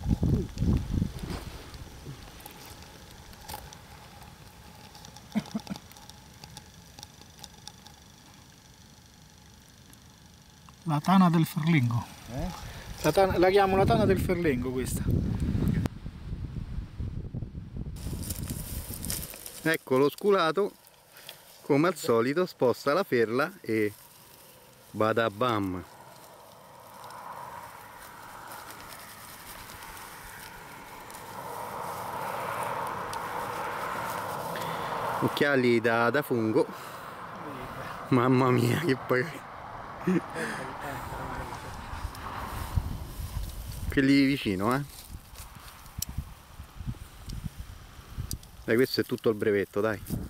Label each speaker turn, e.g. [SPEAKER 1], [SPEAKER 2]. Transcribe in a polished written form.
[SPEAKER 1] La tana del Ferlingo. La chiamo la tana del Ferlingo questa.
[SPEAKER 2] Ecco lo sculato, come al solito, sposta la ferla e bada bam. Occhiali da fungo. Mamma mia che poi... quelli vicino, Dai, questo è tutto il brevetto, dai.